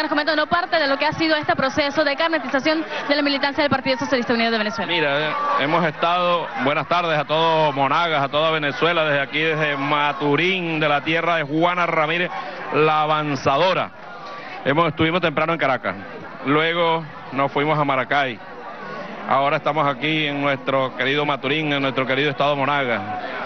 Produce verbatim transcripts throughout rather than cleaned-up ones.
que nos comenta una parte de lo que ha sido este proceso de carnetización de la militancia del Partido Socialista Unido de Venezuela. Mira, eh, hemos estado, buenas tardes a todos Monagas, a toda Venezuela, desde aquí, desde Maturín, de la tierra de Juana Ramírez, la avanzadora. Hemos, estuvimos temprano en Caracas, luego nos fuimos a Maracay, ahora estamos aquí en nuestro querido Maturín, en nuestro querido estado Monagas.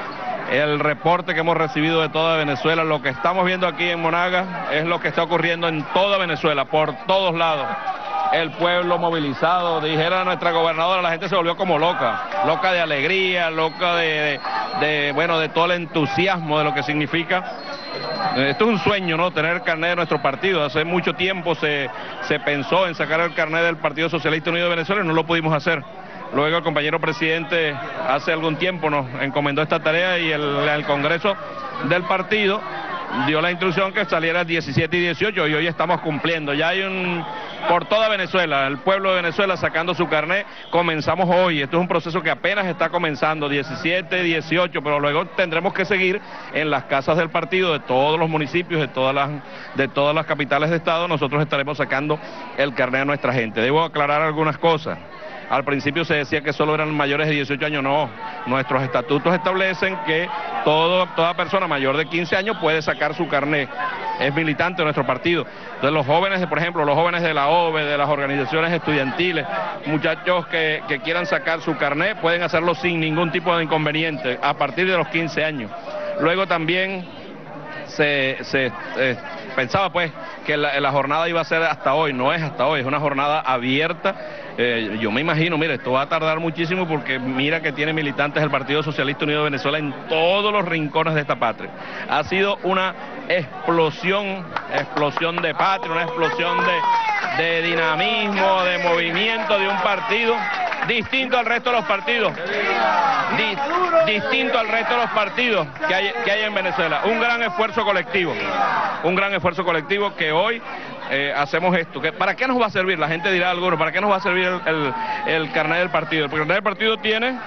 El reporte que hemos recibido de toda Venezuela, lo que estamos viendo aquí en Monagas, es lo que está ocurriendo en toda Venezuela, por todos lados. El pueblo movilizado, dijera nuestra gobernadora, la gente se volvió como loca, loca de alegría, loca de, de, de bueno, de todo el entusiasmo de lo que significa. Esto es un sueño, ¿no? Tener el carnet de nuestro partido. Hace mucho tiempo se, se pensó en sacar el carnet del Partido Socialista Unido de Venezuela y no lo pudimos hacer. Luego el compañero presidente hace algún tiempo nos encomendó esta tarea y el, el Congreso del partido dio la instrucción que saliera diecisiete y dieciocho y hoy estamos cumpliendo. Ya hay un, por toda Venezuela, el pueblo de Venezuela sacando su carnet, comenzamos hoy. Esto es un proceso que apenas está comenzando, diecisiete, dieciocho, pero luego tendremos que seguir en las casas del partido de todos los municipios, de todas las, de todas las capitales de estado. Nosotros estaremos sacando el carnet a nuestra gente. Debo aclarar algunas cosas. Al principio se decía que solo eran mayores de dieciocho años, no. Nuestros estatutos establecen que todo, toda persona mayor de quince años puede sacar su carnet, es militante de nuestro partido. Entonces los jóvenes, por ejemplo, los jóvenes de la O V E, de las organizaciones estudiantiles, muchachos que, que quieran sacar su carnet, pueden hacerlo sin ningún tipo de inconveniente, a partir de los quince años. Luego también se, se eh, pensaba pues que la, la jornada iba a ser hasta hoy, no es hasta hoy, es una jornada abierta. Eh, yo me imagino, mire, esto va a tardar muchísimo porque mira que tiene militantes del Partido Socialista Unido de Venezuela en todos los rincones de esta patria. Ha sido una explosión, explosión de patria, una explosión de, de dinamismo, de movimiento de un partido distinto al resto de los partidos, Di, distinto al resto de los partidos que hay, que hay en Venezuela. Un gran esfuerzo colectivo, un gran esfuerzo colectivo que hoy eh, hacemos esto. Que, ¿para qué nos va a servir? La gente dirá alguno, ¿para qué nos va a servir el, el, el carnet del partido? El carnet del partido tiene,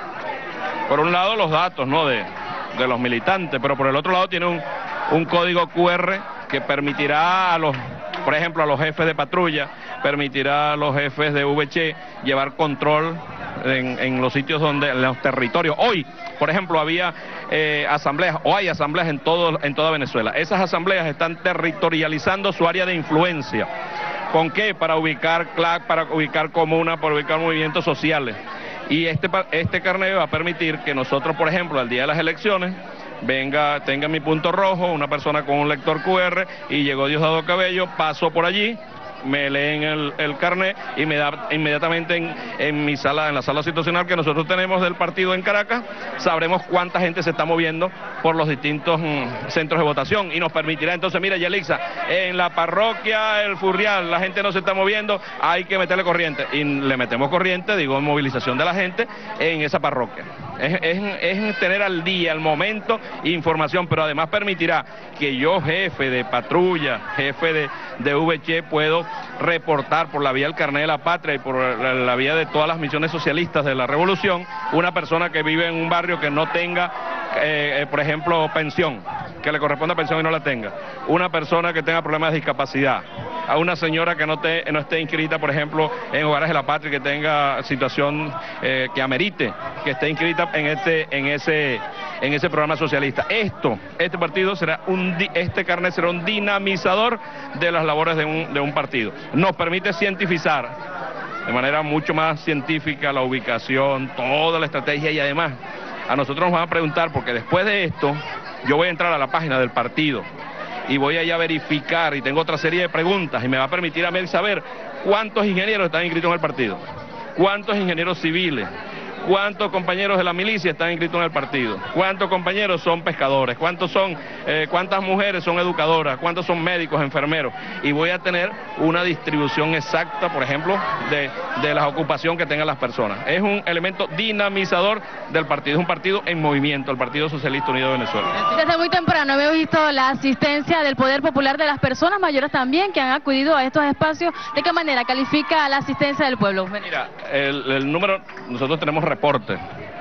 por un lado, los datos, ¿no?, de, de los militantes, pero por el otro lado tiene un, un código cu erre que permitirá a los, por ejemplo, a los jefes de patrulla, permitirá a los jefes de ve che llevar control en, en los sitios donde, en los territorios. Hoy, por ejemplo, había eh, asambleas, o hay asambleas en, todo, en toda Venezuela. Esas asambleas están territorializando su área de influencia. ¿Con qué? Para ubicar C L A C, para ubicar comunas, para ubicar movimientos sociales. Y este, este carnet va a permitir que nosotros, por ejemplo, al día de las elecciones, venga, tenga mi punto rojo, una persona con un lector cu erre, y llegó Diosdado Cabello, paso por allí, me leen el, el carnet y me da inmediatamente en, en mi sala, en la sala situacional que nosotros tenemos del partido en Caracas, sabremos cuánta gente se está moviendo por los distintos mm, centros de votación y nos permitirá entonces, mira, Yelixa, en la parroquia El Furrial la gente no se está moviendo, hay que meterle corriente, y le metemos corriente, digo, movilización de la gente en esa parroquia. Es, es, es tener al día, al momento, información, pero además permitirá que yo, jefe de patrulla, jefe de, de ve che, puedo reportar por la vía del carnet de la patria y por la, la vía de todas las misiones socialistas de la revolución, una persona que vive en un barrio que no tenga, eh, eh, por ejemplo, pensión, que le corresponda pensión y no la tenga, una persona que tenga problemas de discapacidad, a una señora que no, te, no esté inscrita, por ejemplo, en Hogares de la Patria, que tenga situación eh, que amerite, que esté inscrita en este, en ese, en ese programa socialista. Esto, este partido será un, este carnet será un dinamizador de las labores de un, de un partido. Nos permite cientificar de manera mucho más científica la ubicación, toda la estrategia, y además a nosotros nos van a preguntar, porque después de esto yo voy a entrar a la página del partido y voy allá a verificar, y tengo otra serie de preguntas, y me va a permitir a mí saber cuántos ingenieros están inscritos en el partido, cuántos ingenieros civiles, cuántos compañeros de la milicia están inscritos en el partido, cuántos compañeros son pescadores, cuántos son, eh, cuántas mujeres son educadoras, cuántos son médicos, enfermeros, y voy a tener una distribución exacta, por ejemplo, de, de la ocupación que tengan las personas. Es un elemento dinamizador del partido, es un partido en movimiento, el Partido Socialista Unido de Venezuela. Desde muy temprano hemos visto la asistencia del Poder Popular, de las personas mayores también que han acudido a estos espacios. ¿De qué manera califica la asistencia del pueblo? Mira, el, el número, nosotros tenemos reporte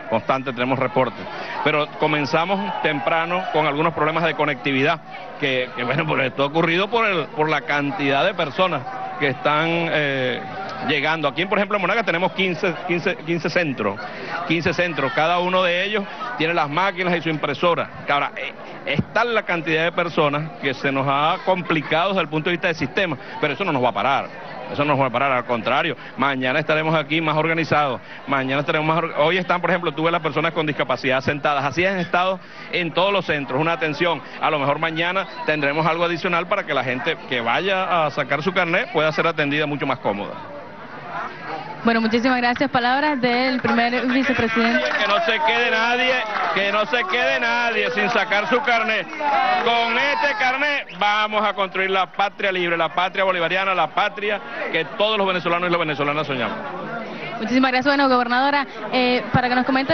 constante tenemos reportes. Pero comenzamos temprano con algunos problemas de conectividad, que, que bueno, pues esto ha ocurrido por, el, por la cantidad de personas que están eh, llegando. Aquí, por ejemplo, en Monagas tenemos quince, quince, quince centros, quince centros, cada uno de ellos tiene las máquinas y su impresora. Ahora, eh, es tal la cantidad de personas que se nos ha complicado desde el punto de vista del sistema, pero eso no nos va a parar. Eso no nos va a parar, al contrario, mañana estaremos aquí más organizados, mañana estaremos más or... hoy están, por ejemplo, tuve las personas con discapacidad sentadas, así han estado en todos los centros, una atención, a lo mejor mañana tendremos algo adicional para que la gente que vaya a sacar su carnet pueda ser atendida mucho más cómoda. Bueno, muchísimas gracias. Palabras del primer vicepresidente. Que no se quede nadie, que no se quede nadie sin sacar su carnet. Con este carnet vamos a construir la patria libre, la patria bolivariana, la patria que todos los venezolanos y las venezolanas soñamos. Muchísimas gracias, bueno, gobernadora, eh, para que nos comente.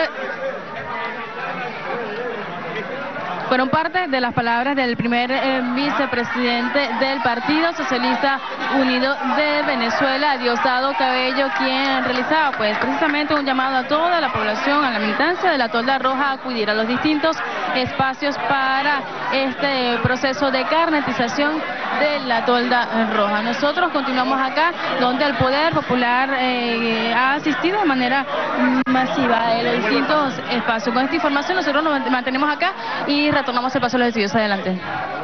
Fueron parte de las palabras del primer eh, vicepresidente del Partido Socialista Unido de Venezuela, Diosdado Cabello, quien realizaba pues precisamente un llamado a toda la población, a la militancia de la Tolda Roja, a acudir a los distintos espacios para este proceso de carnetización de la Tolda Roja. Nosotros continuamos acá, donde el Poder Popular eh, ha asistido de manera masiva a los distintos espacios. Con esta información nosotros nos mantenemos acá y retornamos el paso a los estudios. Adelante.